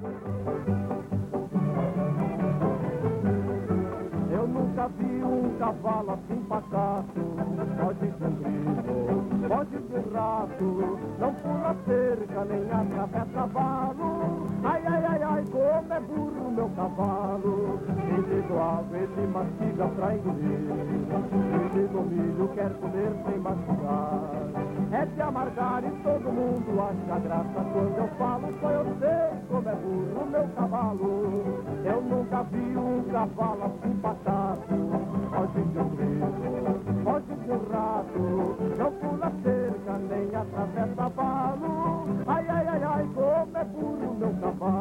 Eu nunca vi um cavalo assim pacato, pode ser grilo, pode ser rato, não pula cerca nem atravessa cavalo. Ai, ai, ai, ai, como é burro meu cavalo. Ele água, ele mastiga pra engolir, ele no milho quer comer sem mastigar. É de amargar e todo mundo acha graça quando eu falo, só eu sei como é burro meu cavalo. Eu nunca vi um cavalo assim pacato, pode ser um grilo, pode ser um rato, não pula cerca nem atravessa cavalo. Ai, ai, ai, ai, como é burro meu cavalo.